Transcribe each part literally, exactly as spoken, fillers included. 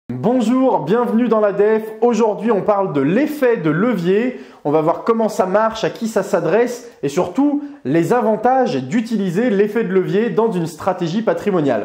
Bonjour, bienvenue dans la D E F. Aujourd'hui, on parle de l'effet de levier. On va voir comment ça marche, à qui ça s'adresse et surtout les avantages d'utiliser l'effet de levier dans une stratégie patrimoniale.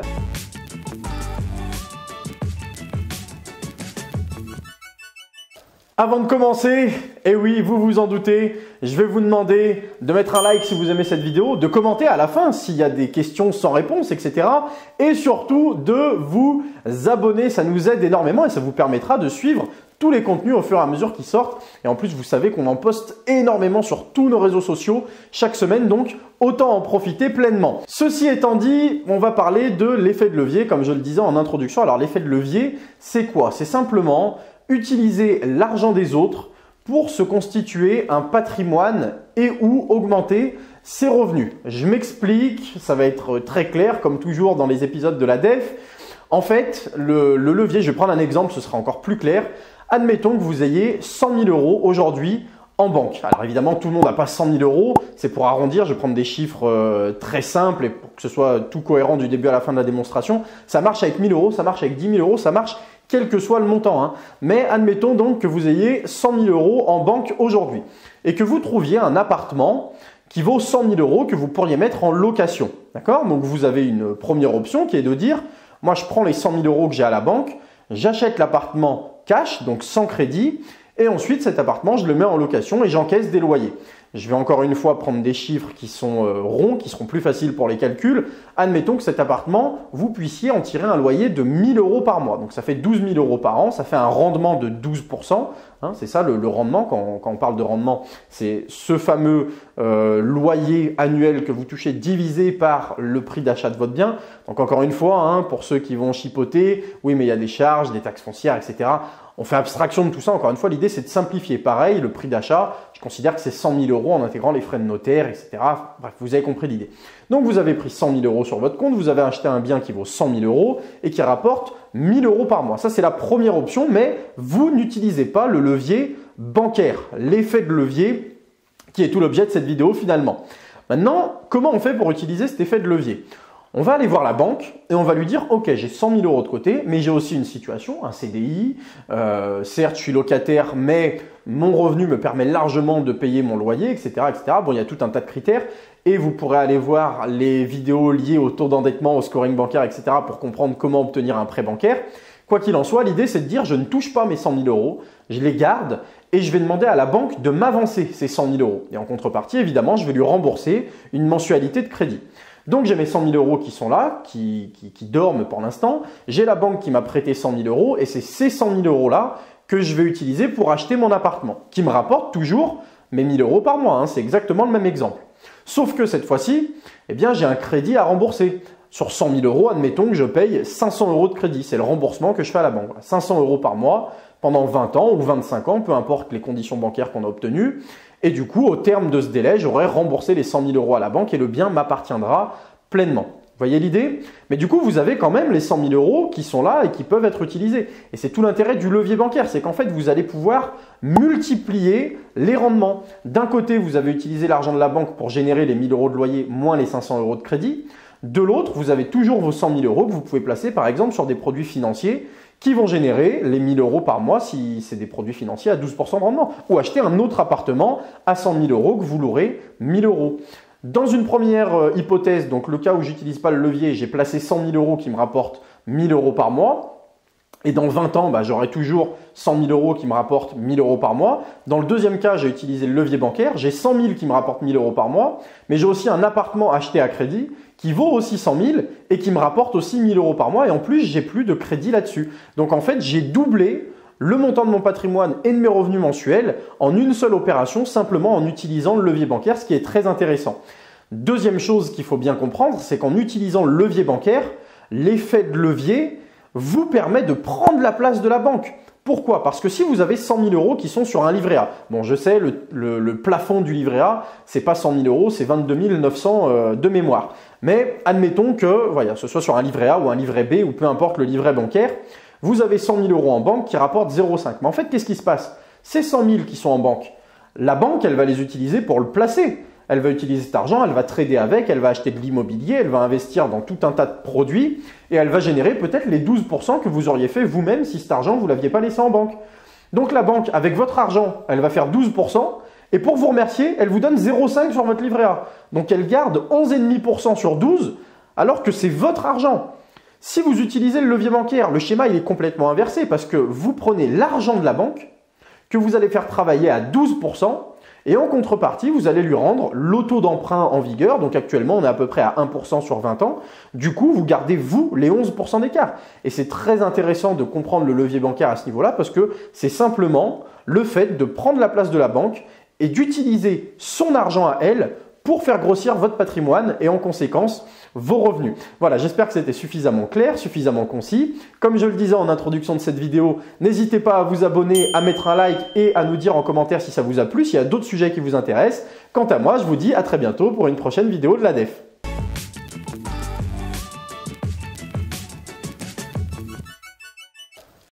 Avant de commencer, et oui, vous vous en doutez, je vais vous demander de mettre un like si vous aimez cette vidéo, de commenter à la fin s'il y a des questions sans réponse, et cetera. Et surtout de vous abonner, ça nous aide énormément et ça vous permettra de suivre tous les contenus au fur et à mesure qu'ils sortent. Et en plus, vous savez qu'on en poste énormément sur tous nos réseaux sociaux chaque semaine, donc autant en profiter pleinement. Ceci étant dit, on va parler de l'effet de levier, comme je le disais en introduction. Alors l'effet de levier, c'est quoi? C'est simplement utiliser l'argent des autres pour se constituer un patrimoine et ou augmenter ses revenus. Je m'explique, ça va être très clair comme toujours dans les épisodes de la D E F. En fait, le, le levier, je vais prendre un exemple, ce sera encore plus clair. Admettons que vous ayez cent mille euros aujourd'hui en banque. Alors évidemment, tout le monde n'a pas cent mille euros, c'est pour arrondir, je vais prendre des chiffres euh, très simples et pour que ce soit tout cohérent du début à la fin de la démonstration. Ça marche avec mille euros, ça marche avec dix mille euros, ça marche quel que soit le montant. Hein. Mais admettons donc que vous ayez cent mille euros en banque aujourd'hui et que vous trouviez un appartement qui vaut cent mille euros que vous pourriez mettre en location. D'accord? Donc vous avez une première option qui est de dire, moi je prends les cent mille euros que j'ai à la banque, j'achète l'appartement cash, donc sans crédit, et ensuite cet appartement je le mets en location et j'encaisse des loyers. Je vais encore une fois prendre des chiffres qui sont euh, ronds, qui seront plus faciles pour les calculs. Admettons que cet appartement, vous puissiez en tirer un loyer de mille euros par mois. Donc ça fait douze mille euros par an, ça fait un rendement de douze pour cent. Hein, c'est ça le, le rendement, quand on, quand on parle de rendement, c'est ce fameux euh, loyer annuel que vous touchez divisé par le prix d'achat de votre bien. Donc encore une fois, hein, pour ceux qui vont chipoter, oui mais il y a des charges, des taxes foncières, et cetera. On fait abstraction de tout ça. Encore une fois, l'idée, c'est de simplifier. Pareil, le prix d'achat, je considère que c'est cent mille euros en intégrant les frais de notaire, et cetera. Bref, vous avez compris l'idée. Donc, vous avez pris cent mille euros sur votre compte, vous avez acheté un bien qui vaut cent mille euros et qui rapporte mille euros par mois. Ça, c'est la première option, mais vous n'utilisez pas le levier bancaire, l'effet de levier qui est tout l'objet de cette vidéo finalement. Maintenant, comment on fait pour utiliser cet effet de levier ? On va aller voir la banque et on va lui dire « Ok, j'ai cent mille euros de côté, mais j'ai aussi une situation, un C D I. Euh, certes, je suis locataire, mais mon revenu me permet largement de payer mon loyer, et cetera et cetera. Bon, il y a tout un tas de critères et vous pourrez aller voir les vidéos liées au taux d'endettement, au scoring bancaire, et cetera pour comprendre comment obtenir un prêt bancaire. Quoi qu'il en soit, l'idée, c'est de dire « Je ne touche pas mes cent mille euros, je les garde et je vais demander à la banque de m'avancer ces cent mille euros. Et en contrepartie, évidemment, je vais lui rembourser une mensualité de crédit. » Donc, j'ai mes cent mille euros qui sont là, qui, qui, qui dorment pour l'instant. J'ai la banque qui m'a prêté cent mille euros et c'est ces cent mille euros-là que je vais utiliser pour acheter mon appartement, qui me rapporte toujours mes mille euros par mois. Hein. C'est exactement le même exemple. Sauf que cette fois-ci, eh bien, j'ai un crédit à rembourser. Sur cent mille euros, admettons que je paye cinq cents euros de crédit. C'est le remboursement que je fais à la banque. cinq cents euros par mois pendant vingt ans ou vingt-cinq ans, peu importe les conditions bancaires qu'on a obtenues. Et du coup, au terme de ce délai, j'aurai remboursé les cent mille euros à la banque et le bien m'appartiendra pleinement. Vous voyez l'idée? Mais du coup, vous avez quand même les cent mille euros qui sont là et qui peuvent être utilisés. Et c'est tout l'intérêt du levier bancaire, c'est qu'en fait, vous allez pouvoir multiplier les rendements. D'un côté, vous avez utilisé l'argent de la banque pour générer les mille euros de loyer moins les cinq cents euros de crédit. De l'autre, vous avez toujours vos cent mille euros que vous pouvez placer par exemple sur des produits financiers qui vont générer les mille euros par mois si c'est des produits financiers à douze pour cent de rendement. Ou acheter un autre appartement à cent mille euros que vous louerez mille euros. Dans une première euh, hypothèse, donc le cas où j'utilise pas le levier, j'ai placé cent mille euros qui me rapportent mille euros par mois. Et dans vingt ans, bah, j'aurai toujours cent mille euros qui me rapportent mille euros par mois. Dans le deuxième cas, j'ai utilisé le levier bancaire. J'ai cent mille qui me rapportent mille euros par mois. Mais j'ai aussi un appartement acheté à crédit qui vaut aussi cent mille et qui me rapporte aussi mille euros par mois. Et en plus, j'ai plus de crédit là-dessus. Donc en fait, j'ai doublé le montant de mon patrimoine et de mes revenus mensuels en une seule opération, simplement en utilisant le levier bancaire, ce qui est très intéressant. Deuxième chose qu'il faut bien comprendre, c'est qu'en utilisant le levier bancaire, l'effet de levier vous permet de prendre la place de la banque. Pourquoi? Parce que si vous avez cent mille euros qui sont sur un livret A, bon je sais, le, le, le plafond du livret A, c'est pas cent mille euros, c'est vingt-deux mille neuf cents euh, de mémoire. Mais admettons que voilà, ce soit sur un livret A ou un livret B ou peu importe le livret bancaire, vous avez cent mille euros en banque qui rapportent zéro virgule cinq. Mais en fait, qu'est-ce qui se passe? Ces cent mille qui sont en banque, la banque, elle va les utiliser pour le placer. Elle va utiliser cet argent, elle va trader avec, elle va acheter de l'immobilier, elle va investir dans tout un tas de produits et elle va générer peut-être les douze pour cent que vous auriez fait vous-même si cet argent, vous ne l'aviez pas laissé en banque. Donc la banque, avec votre argent, elle va faire douze pour cent et pour vous remercier, elle vous donne zéro virgule cinq sur votre livret A. Donc elle garde onze virgule cinq pour cent sur douze alors que c'est votre argent. Si vous utilisez le levier bancaire, le schéma il est complètement inversé parce que vous prenez l'argent de la banque que vous allez faire travailler à douze pour cent et en contrepartie, vous allez lui rendre le taux d'emprunt en vigueur. Donc actuellement, on est à peu près à un pour cent sur vingt ans. Du coup, vous gardez vous les onze pour cent d'écart. Et c'est très intéressant de comprendre le levier bancaire à ce niveau-là parce que c'est simplement le fait de prendre la place de la banque et d'utiliser son argent à elle pour faire grossir votre patrimoine et en conséquence vos revenus. Voilà, j'espère que c'était suffisamment clair, suffisamment concis. Comme je le disais en introduction de cette vidéo, n'hésitez pas à vous abonner, à mettre un like et à nous dire en commentaire si ça vous a plu, s'il y a d'autres sujets qui vous intéressent. Quant à moi, je vous dis à très bientôt pour une prochaine vidéo de la D E F.